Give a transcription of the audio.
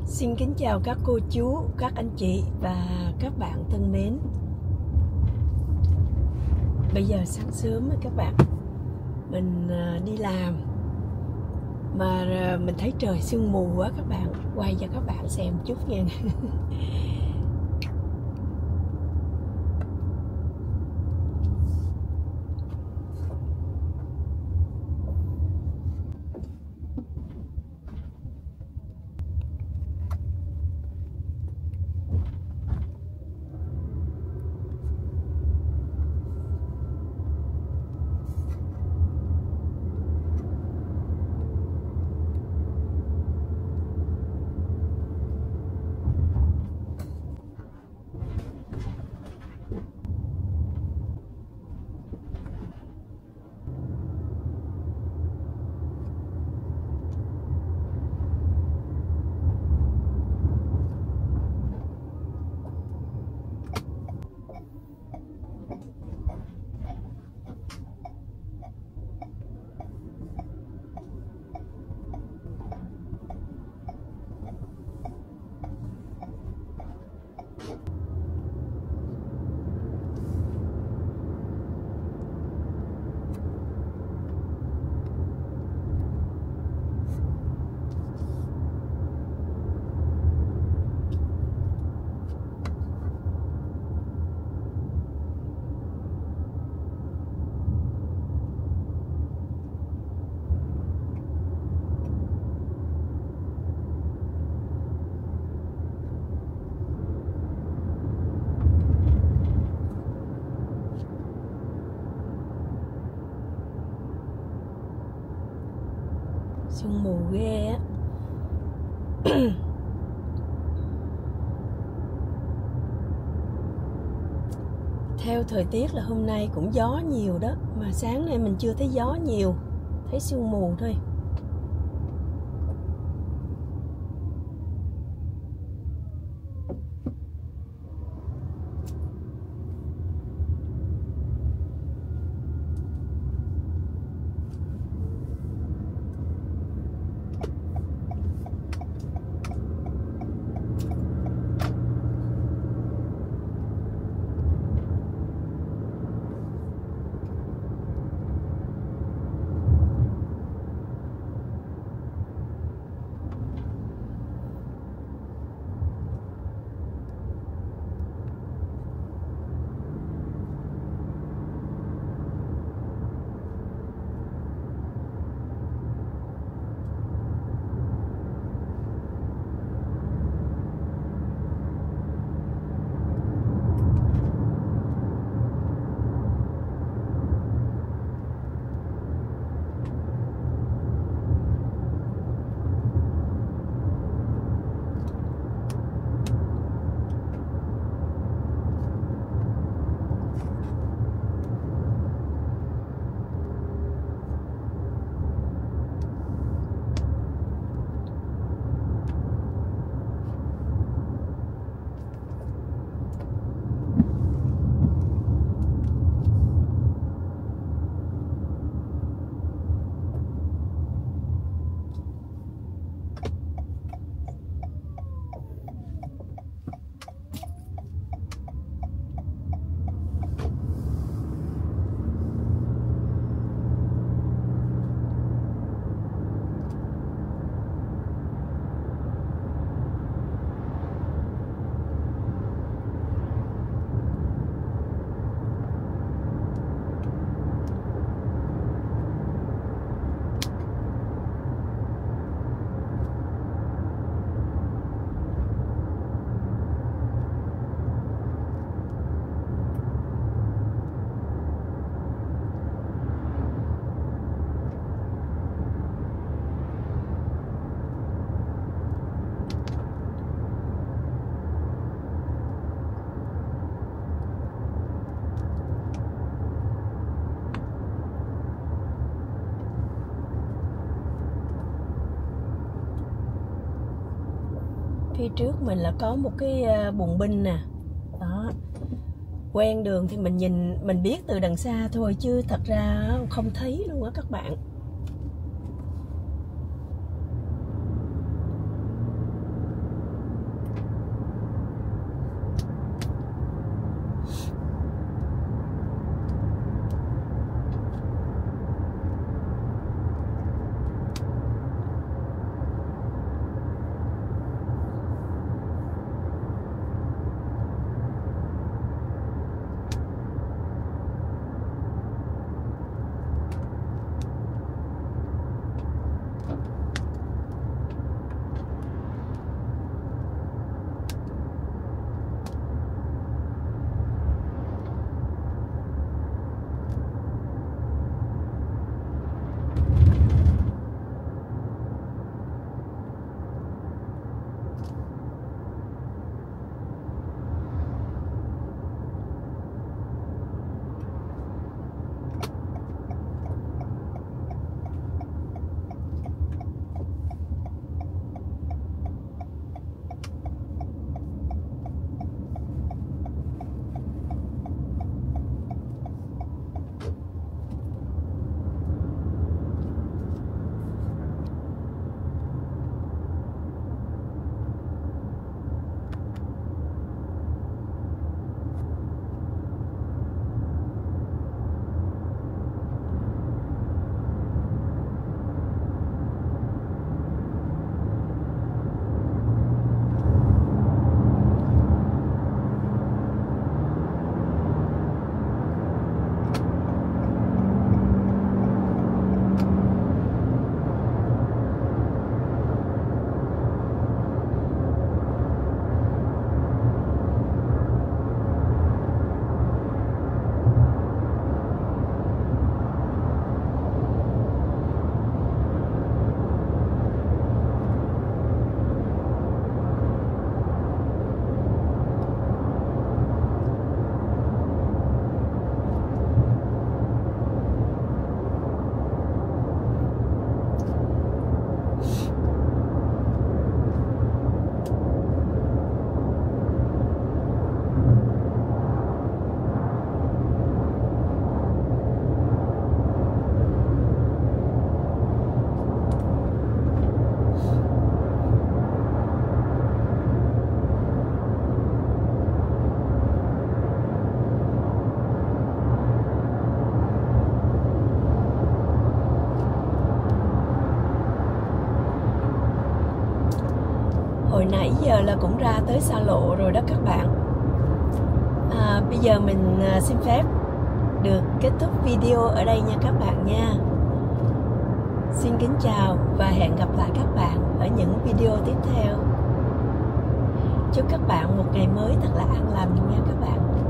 Xin kính chào các cô chú, các anh chị và các bạn thân mến. Bây giờ sáng sớm các bạn, mình đi làm mà mình thấy trời sương mù quá các bạn. Quay cho các bạn xem chút nha. Sương mù ghê á. Theo thời tiết là hôm nay cũng gió nhiều đó, mà sáng nay mình chưa thấy gió nhiều, thấy sương mù thôi. Phía trước mình là có một cái bùng binh nè. Đó. Quen đường thì mình nhìn, mình biết từ đằng xa thôi chứ thật ra không thấy luôn á các bạn. Hồi nãy giờ là cũng ra tới xa lộ rồi đó các bạn. Bây giờ mình xin phép được kết thúc video ở đây nha các bạn nha. Xin kính chào và hẹn gặp lại các bạn ở những video tiếp theo. Chúc các bạn một ngày mới thật là an lành nha các bạn.